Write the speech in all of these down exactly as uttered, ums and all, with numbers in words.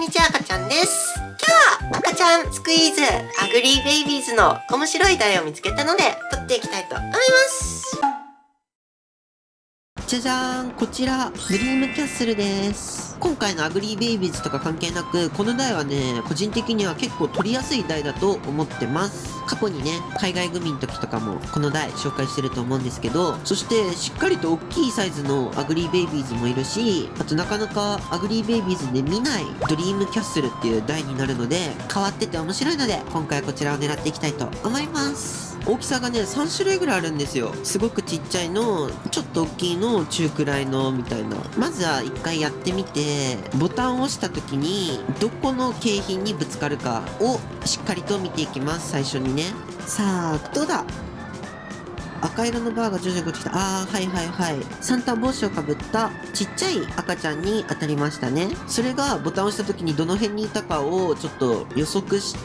にちは、赤ちゃんです。今日は赤ちゃんスクイーズアグリーベイビーズの面白い台を見つけたので撮っていきたいと思います。じゃじゃーん、こちらドリームキャッスルです。今回のアグリーベイビーズとか関係なく、この台はね、個人的には結構取りやすい台だと思ってます。過去にね、海外組の時とかもこの台紹介してると思うんですけど、そしてしっかりと大きいサイズのアグリーベイビーズもいるし、あとなかなかアグリーベイビーズで見ないドリームキャッスルっていう台になるので、変わってて面白いので、今回はこちらを狙っていきたいと思います。大きさがね、さん種類ぐらいあるんですよ。すごくちっちゃいの、ちょっと大きいの、中くらいの、みたいな。まずは一回やってみて、ボタンを押した時に、どこの景品にぶつかるかをしっかりと見ていきます、最初にね。さあ、どうだ？赤色のバーが徐々にこっち来た。あー、はいはいはい。サンタ帽子をかぶったちっちゃい赤ちゃんに当たりましたね。それがボタンを押した時にどの辺にいたかをちょっと予測して、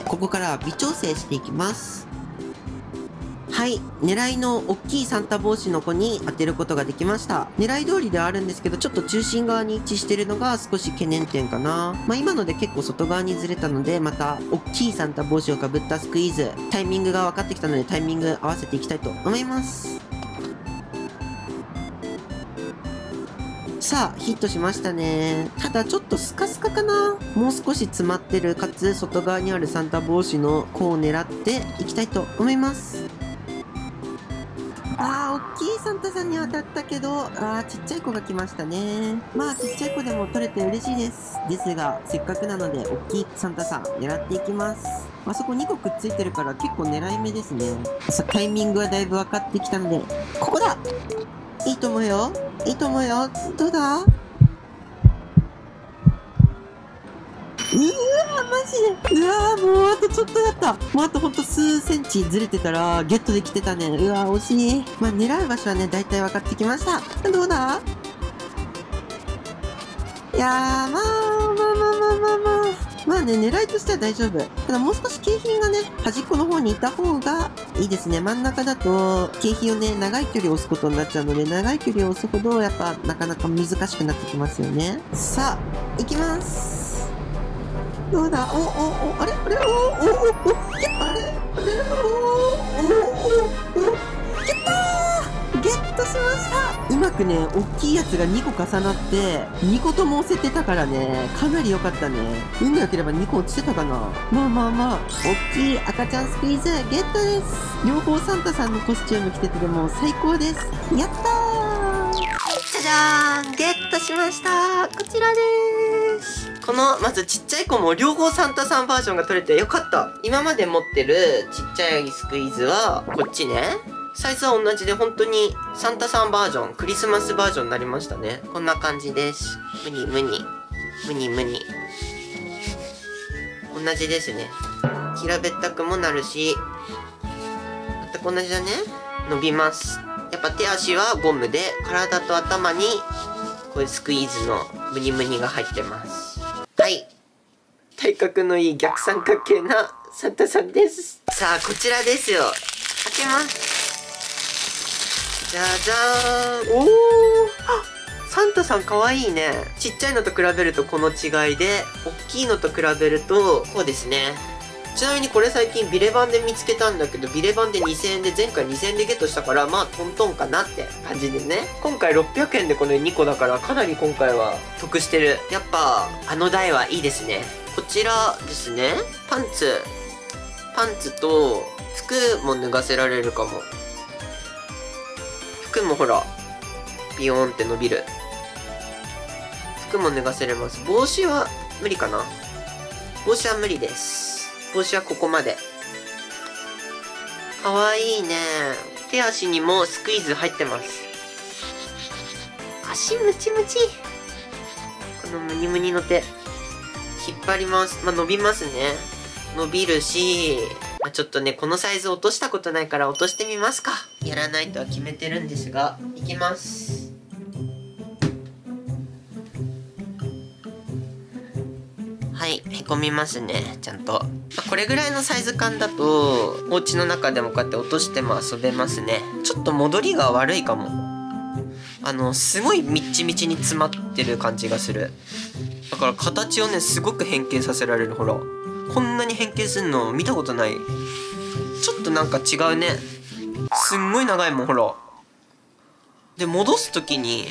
ここから微調整していきます。はい。狙いの大きいサンタ帽子の子に当てることができました。狙い通りではあるんですけど、ちょっと中心側に位置してるのが少し懸念点かな。まあ今ので結構外側にずれたので、また大きいサンタ帽子をかぶったスクイーズ、タイミングが分かってきたのでタイミング合わせていきたいと思います。さあ、ヒットしましたね。ただちょっとスカスカかな。もう少し詰まってる、かつ外側にあるサンタ帽子の子を狙っていきたいと思います。あー、大きいサンタさんに当たったけど、あー、ちっちゃい子が来ましたね。まあ、ちっちゃい子でも取れて嬉しいです。ですが、せっかくなので、大きいサンタさん狙っていきます。あそこにこくっついてるから結構狙い目ですね。さあ、タイミングはだいぶ分かってきたので、ここだ！いいと思うよ。いいと思うよ。どうだ？うわー、マジで。うわー、もうあとちょっとだった。もうあとほんと数センチずれてたらゲットできてたね。うわー、惜しい。まあ狙う場所はね、だいたい分かってきました。どうだ？いやー、まあ、まあまあまあまあまあ。まあね、狙いとしては大丈夫。ただもう少し景品がね、端っこの方にいた方がいいですね。真ん中だと、景品をね、長い距離を押すことになっちゃうので、長い距離を押すほど、やっぱ、なかなか難しくなってきますよね。さあ、行きます。どうだ？お、お、お、あれあれお、お、お、お、あれあれお、お、お、お、やったー！ゲットしました。うまくね、大きいやつがにこ重なって、にことも押せてたからね、かなり良かったね。運が良ければにこ落ちてたかな。まあまあまあ、大きい赤ちゃんスクイーズゲットです。両方サンタさんのコスチューム着ててでも最高です。やったー！じゃじゃーん！ゲットしました。こちらでーす。この、まずちっちゃい子も両方サンタさんバージョンが取れてよかった。今まで持ってるちっちゃいスクイーズは、こっちね。サイズは同じで本当にサンタさんバージョン、クリスマスバージョンになりましたね。こんな感じです。ムニムニ。ムニムニ。同じですね。平べったくもなるし、全く同じだね。伸びます。やっぱ手足はゴムで、体と頭にこういうスクイーズのムニムニが入ってます。はい。体格のいい逆三角形なサンタさんです。さあ、こちらですよ。開けます。じゃじゃーん。おー！あ、サンタさんかわいいね。ちっちゃいのと比べるとこの違いで、大きいのと比べると、こうですね。ちなみにこれ最近ビレバンで見つけたんだけど、ビレバンでにせんえんで前回にせんえんでゲットしたから、まあトントンかなって感じでね。今回ろっぴゃくえんでこのにこだからかなり今回は得してる。やっぱあの台はいいですね。こちらですね。パンツ。パンツと服も脱がせられるかも。服もほら、ビヨーンって伸びる。服も脱がせれます。帽子は無理かな？帽子は無理です。帽子はここまで。かわいいね。手足にもスクイーズ入ってます。足ムチムチ。このムニムニの手。引っ張ります。まあ、伸びますね。伸びるし、まあ、ちょっとね、このサイズ落としたことないから落としてみますか。やらないとは決めてるんですが、いきます。はい、へこみますね、ちゃんと。まあ、これぐらいのサイズ感だと、お家の中でもこうやって落としても遊べますね。ちょっと戻りが悪いかも。あの、すごいみっちみちに詰まってる感じがする。 だから形をねすごく変形させられる。ほらこんなに変形すんの見たことない。ちょっとなんか違うね。すんごい長いもんほら。で戻す時に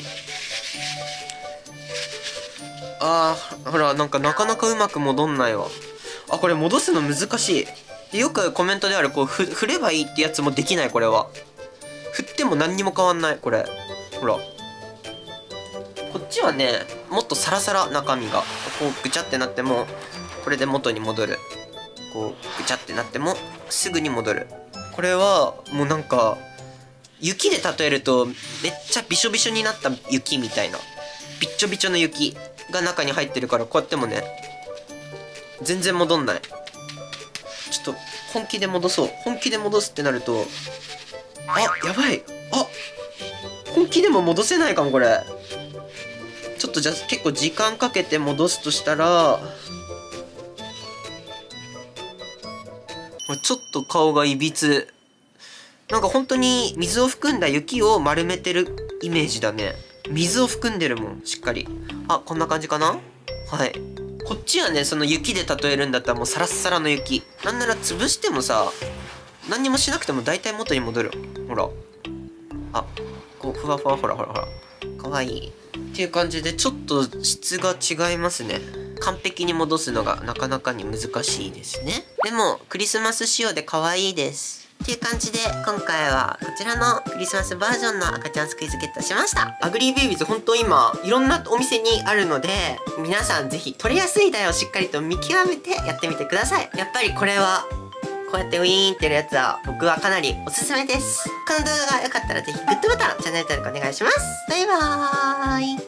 あーほらなんかなかなかうまく戻んないわ。あこれ戻すの難しい。でよくコメントであるこうふ振ればいいってやつもできない。これは振っても何にも変わんない。これほらこっちはねもっとサラサラ中身がこうぐちゃってなってもこれで元に戻る。こうぐちゃってなってもすぐに戻る。これはもうなんか雪で例えるとめっちゃびしょびしょになった雪みたいなびっちょびちょの雪が中に入ってるからこうやってもね全然戻んない。ちょっと本気で戻そう。本気で戻すってなるとあやばい。あ本気でも戻せないかもこれ。ちょっとじゃあ結構時間かけて戻すとしたらちょっと顔がいびつ。なんか本当に水を含んだ雪を丸めてるイメージだね。水を含んでるもんしっかり。あこんな感じかな。はい。こっちはねその雪で例えるんだったらもうサラッサラの雪。なんなら潰してもさ何にもしなくても大体元に戻る。ほらあこうふわふわほらほらほらかわいいっていう感じでちょっと質が違いますね。完璧に戻すのがなかなかに難しいですね。でもクリスマス仕様で可愛いですっていう感じで今回はこちらのクリスマスバージョンの赤ちゃんスクイズゲットしました。アグリーベイビーズ本当今いろんなお店にあるので皆さんぜひ取りやすい台をしっかりと見極めてやってみてください。やっぱりこれはこうやってウィーンってやるやつは僕はかなりおすすめです。この動画が良かったらぜひグッドボタンチャンネル登録お願いします。バイバーイ。